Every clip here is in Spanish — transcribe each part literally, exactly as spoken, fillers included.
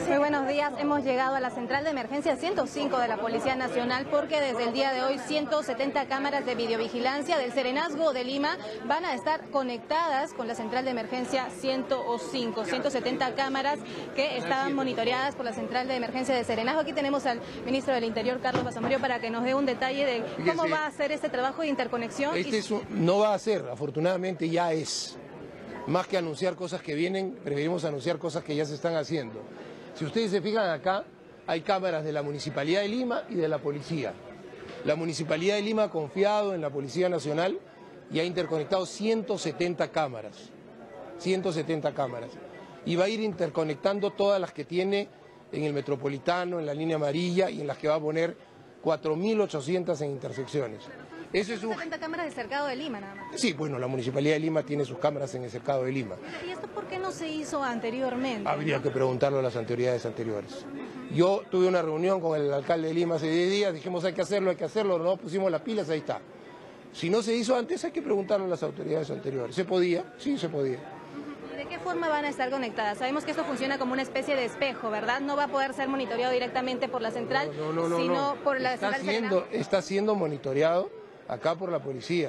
Muy buenos días, hemos llegado a la central de emergencia ciento cinco de la Policía Nacional porque desde el día de hoy ciento setenta cámaras de videovigilancia del Serenazgo de Lima van a estar conectadas con la central de emergencia ciento cinco. ciento setenta cámaras que estaban monitoreadas por la central de emergencia de Serenazgo. Aquí tenemos al ministro del Interior, Carlos Basombrío, para que nos dé un detalle de cómo Fíjese, va a ser este trabajo de interconexión. Este y... es un, no va a ser, afortunadamente ya es. Más que anunciar cosas que vienen, preferimos anunciar cosas que ya se están haciendo. Si ustedes se fijan acá, hay cámaras de la Municipalidad de Lima y de la Policía. La Municipalidad de Lima ha confiado en la Policía Nacional y ha interconectado ciento setenta cámaras. ciento setenta cámaras. Y va a ir interconectando todas las que tiene en el Metropolitano, en la línea amarilla y en las que va a poner cuatro mil ochocientas en intersecciones. Eso es un... setenta cámaras del cercado de Lima nada más. Sí, bueno, la Municipalidad de Lima tiene sus cámaras en el cercado de Lima. ¿Y esto por qué no se hizo anteriormente? Habría que preguntarlo a las autoridades anteriores. Yo tuve una reunión con el alcalde de Lima hace diez días, dijimos hay que hacerlo, hay que hacerlo, no pusimos las pilas, ahí está. Si no se hizo antes hay que preguntarlo a las autoridades anteriores. ¿Se podía? Sí, se podía. ¿Y de qué forma van a estar conectadas? Sabemos que esto funciona como una especie de espejo, ¿verdad? No va a poder ser monitoreado directamente por la central, no, no, no, sino no. por la está central siendo, está siendo monitoreado acá por la policía.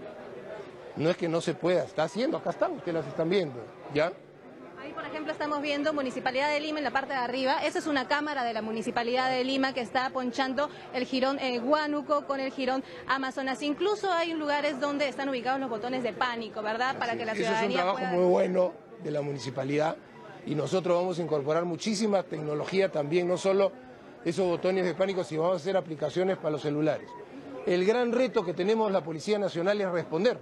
No es que no se pueda, está haciendo, acá están, ustedes las están viendo, ¿ya? Ahí, por ejemplo, estamos viendo Municipalidad de Lima en la parte de arriba. Esa es una cámara de la Municipalidad de Lima que está ponchando el jirón eh, Huánuco con el jirón Amazonas. Incluso hay lugares donde están ubicados los botones de pánico, ¿verdad? Así Para que la es. ciudadanía Eso es un trabajo pueda... muy bueno de la municipalidad y nosotros vamos a incorporar muchísima tecnología también, no solo esos botones de pánico, sino vamos a hacer aplicaciones para los celulares. El gran reto que tenemos la Policía Nacional es responder.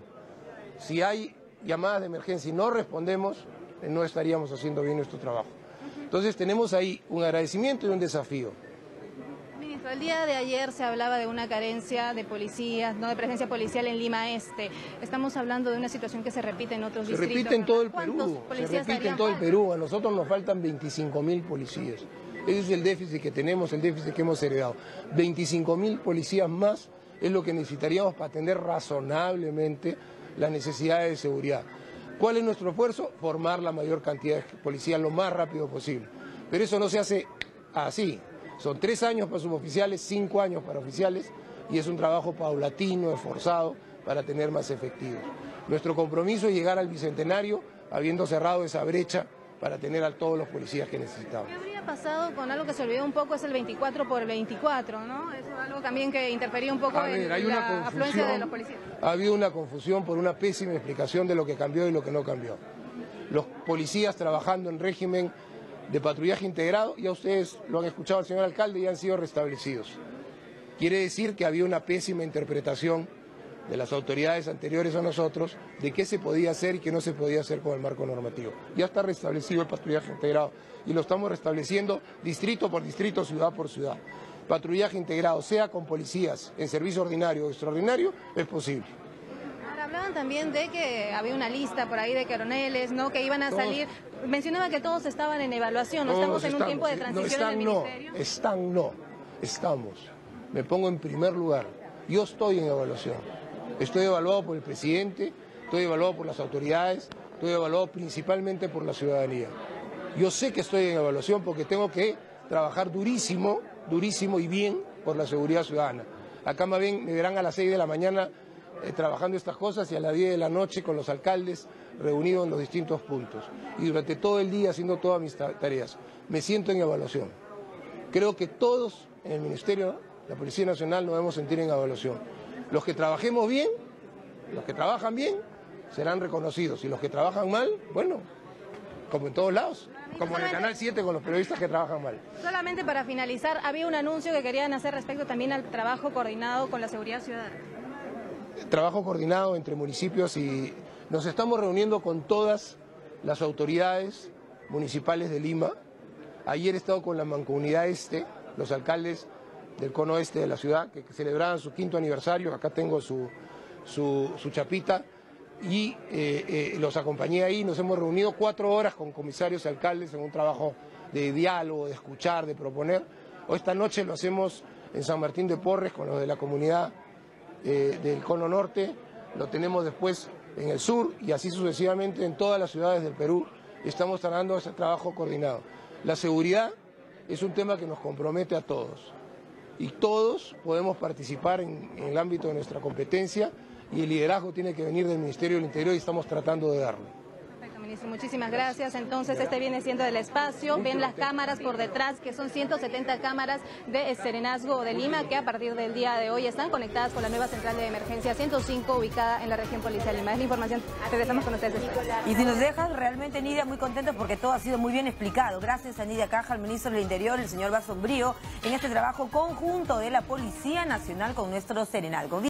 Si hay llamadas de emergencia y no respondemos, no estaríamos haciendo bien nuestro trabajo. Entonces tenemos ahí un agradecimiento y un desafío. Ministro, el día de ayer se hablaba de una carencia de policías, no de presencia policial en Lima Este. Estamos hablando de una situación que se repite en otros Se distritos. repite en todo el ¿Cuántos Perú, se policías repite en harían todo el falta? Perú. A nosotros nos faltan veinticinco mil policías. Ese es el déficit que tenemos, el déficit que hemos heredado. veinticinco mil policías más es lo que necesitaríamos para atender razonablemente las necesidades de seguridad. ¿Cuál es nuestro esfuerzo? Formar la mayor cantidad de policías lo más rápido posible. Pero eso no se hace así. Son tres años para suboficiales, cinco años para oficiales y es un trabajo paulatino, esforzado para tener más efectivos. Nuestro compromiso es llegar al bicentenario habiendo cerrado esa brecha para tener a todos los policías que necesitamos. ¿Qué habría pasado con algo que se olvidó un poco? Es el veinticuatro por veinticuatro, ¿no? Eso es algo también que interfería un poco A ver, en hay la una afluencia de los confusión, policías. ha habido una confusión por una pésima explicación de lo que cambió y lo que no cambió. Los policías trabajando en régimen de patrullaje integrado, ya ustedes lo han escuchado al señor alcalde, y han sido restablecidos. Quiere decir que había una pésima interpretación de las autoridades anteriores a nosotros de qué se podía hacer y qué no se podía hacer con el marco normativo. Ya está restablecido el patrullaje integrado y lo estamos restableciendo distrito por distrito, ciudad por ciudad. Patrullaje integrado, sea con policías en servicio ordinario o extraordinario, es posible. Ahora, hablaban también de que había una lista por ahí de coroneles, ¿no? Que iban a Todos, salir. Mencionaba que todos estaban en evaluación, ¿no? Estamos en un tiempo de transición no, están, en el no, ministerio. están no, estamos. Me pongo en primer lugar. Yo estoy en evaluación. Estoy evaluado por el presidente, estoy evaluado por las autoridades, estoy evaluado principalmente por la ciudadanía. Yo sé que estoy en evaluación porque tengo que trabajar durísimo, durísimo y bien por la seguridad ciudadana. Acá más bien me verán a las seis de la mañana eh, trabajando estas cosas y a las diez de la noche con los alcaldes reunidos en los distintos puntos. Y durante todo el día haciendo todas mis tareas. Me siento en evaluación. Creo que todos en el Ministerio, la Policía Nacional, nos debemos sentir en evaluación. Los que trabajemos bien, los que trabajan bien, serán reconocidos. Y los que trabajan mal, bueno, como en todos lados. Como en el Canal siete con los periodistas que trabajan mal. Solamente para finalizar, había un anuncio que querían hacer respecto también al trabajo coordinado con la seguridad ciudadana. Trabajo coordinado entre municipios y nos estamos reuniendo con todas las autoridades municipales de Lima. Ayer he estado con la Mancomunidad Este, los alcaldes del cono este de la ciudad, que celebraban su quinto aniversario. Acá tengo su, su, su chapita y eh, eh, los acompañé ahí. Nos hemos reunido cuatro horas con comisarios y alcaldes en un trabajo de diálogo, de escuchar, de proponer. Hoy esta noche lo hacemos en San Martín de Porres con los de la comunidad eh, del cono norte, lo tenemos después en el sur y así sucesivamente en todas las ciudades del Perú. Estamos trabajando ese trabajo coordinado. La seguridad es un tema que nos compromete a todos. Y todos podemos participar en, en el ámbito de nuestra competencia y el liderazgo tiene que venir del Ministerio del Interior y estamos tratando de darlo. Ministro, muchísimas gracias. Entonces, este viene siendo el espacio. Ven las cámaras por detrás, que son ciento setenta cámaras de Serenazgo de Lima, que a partir del día de hoy están conectadas con la nueva central de emergencia ciento cinco, ubicada en la región policial Lima. Es la información. Regresamos con ustedes después. Y si nos dejan, realmente, Nidia, muy contentos porque todo ha sido muy bien explicado. Gracias a Nidia Caja, al ministro del Interior, el señor Basombrío, en este trabajo conjunto de la Policía Nacional con nuestro Serenazgo.